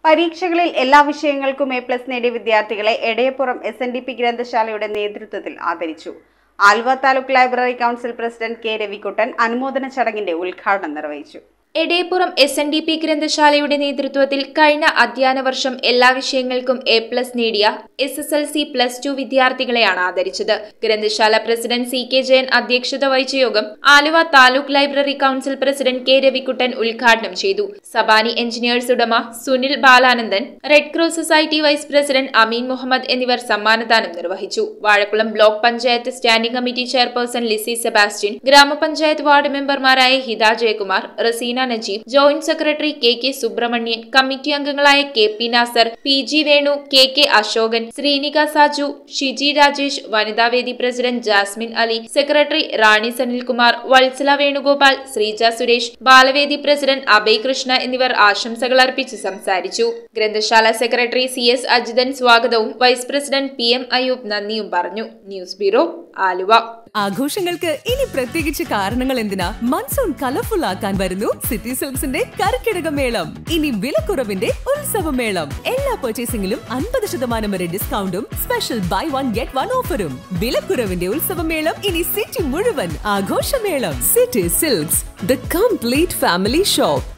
പരീക്ഷകളിൽ എല്ലാ വിഷയങ്ങൾക്കും A+ നേടിയ വിദ്യാർത്ഥികളെ എടയപ്പുറം SNDP ഗ്രന്ഥശാലയുടെ നേതൃത്വത്തിൽ ആദരിച്ചു. Aluva taluk library council president K Ravikuttan അനുമോദന ചടങ്ങിന്റെ ഉദ്ഘാടനം നിർവഹിച്ചു. എടയപ്പുറം SNDP ഗ്രന്ഥശാലയുടെ നേതൃത്വത്തിൽ കഴിഞ്ഞ അധ്യയന വർഷം എല്ലാ വിഷയങ്ങൾക്കും A+ നേടിയ SSLC +2 വിദ്യാർത്ഥികളെയാണ് ആദരിച്ചത്. ഗ്രന്ഥശാല പ്രസിഡന്റ് CK ജയൻ അധ്യക്ഷത വഹിച്ച യോഗം Aluva taluk library council president K Ravikuttan ഉദ്ഘാടനം ചെയ്തു. സബാനി എഞ്ചിനീയേഴ്സ് ഉടമ Sunil Balanandan, red cross society vice president Ameen Muhammad എന്നിവർ സമ്മാനദാനം നിർവഹിച്ചു. Vazhakulam block panchayat standing committee chairperson Lissy Sebastian, ഗ്രാമപഞ്ചായത്ത് വാർഡ് മെമ്പർമാരായ Hitha Jayakumar, Raseena Najeeb, joint secretary KK Subrahmanyan, committee അംഗങ്ങളായ KP Nasar, PG Venu, KK Ashokan, Sreenika Saju, Shiji Rajesh, Vanithavedi president Jasmine Ali, secretary Rani Sanilkumar, Vatsala Venugopal, Sreeja Suresh, Balavedi president Abhay Krishna എന്നിവർ ആശംസകൾ അർപ്പിച്ച് സംസാരിച്ചു. ഗ്രന്ഥശാല സെക്രട്ടറി CS അജിതൻ സ്വാഗതവും വൈസ് പ്രസിഡന്റ് PM അയൂബ് നന്ദിയും പറഞ്ഞു. News bureau, Aluva. ആഘോഷങ്ങൾക്ക് ഇനി പ്രത്യേകിച്ച് കാരണങ്ങൾ എന്തിനാ? മൺസൂൺ കളർഫുൾ ആക്കാൻ വരുന്നു സിറ്റി സിൽക്സിന്റെ കർക്കിടകമേളം. ഇനി വിലക്കുറവിന്റെ ഉത്സവമേളം. എല്ലാ പർച്ചേസിംഗിലും 50% വരെ ഡിസ്കൗണ്ടും സ്പെഷ്യൽ ബൈ 1 ഗെറ്റ് 1 ഓഫറും. വിലക്കുറവിന്റെ ഉത്സവമേളം ഇനി സിറ്റി മുഴുവൻ ആഘോഷമേളം. City silks, the complete family shop.